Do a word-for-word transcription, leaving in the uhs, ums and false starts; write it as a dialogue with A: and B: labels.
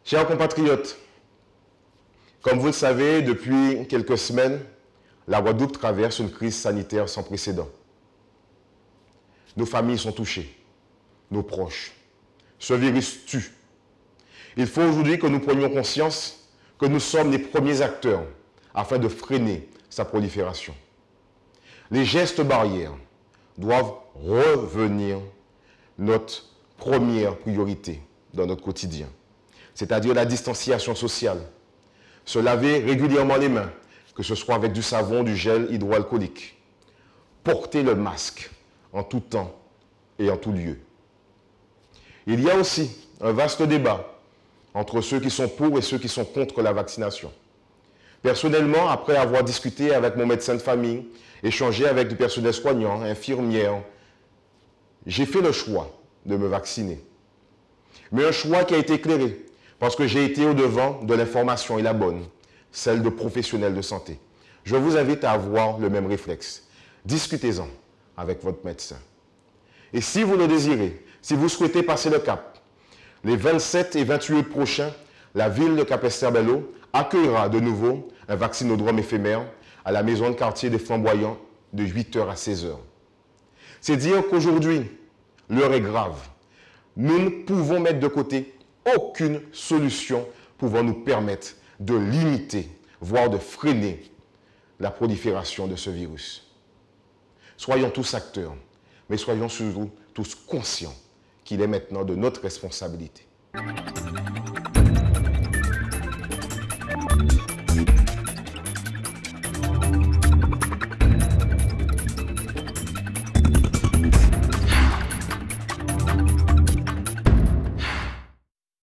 A: Chers compatriotes, comme vous le savez, depuis quelques semaines, la Guadeloupe traverse une crise sanitaire sans précédent. Nos familles sont touchées, nos proches. Ce virus tue. Il faut aujourd'hui que nous prenions conscience que nous sommes les premiers acteurs afin de freiner sa prolifération. Les gestes barrières doivent revenir notre première priorité dans notre quotidien, c'est-à-dire la distanciation sociale, se laver régulièrement les mains, que ce soit avec du savon, du gel hydroalcoolique, porter le masque en tout temps et en tout lieu. Il y a aussi un vaste débat entre ceux qui sont pour et ceux qui sont contre la vaccination. Personnellement, après avoir discuté avec mon médecin de famille, échangé avec du personnel soignant, infirmières, j'ai fait le choix de me vacciner. Mais un choix qui a été éclairé, parce que j'ai été au-devant de l'information et la bonne, celle de professionnels de santé. Je vous invite à avoir le même réflexe. Discutez-en avec votre médecin. Et si vous le désirez, si vous souhaitez passer le cap, les vingt-sept et vingt-huit août prochains, la ville de Capesterre-Belle-Eau accueillera de nouveau un vaccinodrome éphémère à la maison de quartier des Flamboyants de huit heures à seize heures. C'est dire qu'aujourd'hui, l'heure est grave. Nous ne pouvons mettre de côté aucune solution pouvant nous permettre de limiter, voire de freiner la prolifération de ce virus. Soyons tous acteurs, mais soyons surtout tous conscients qu'il est maintenant de notre responsabilité.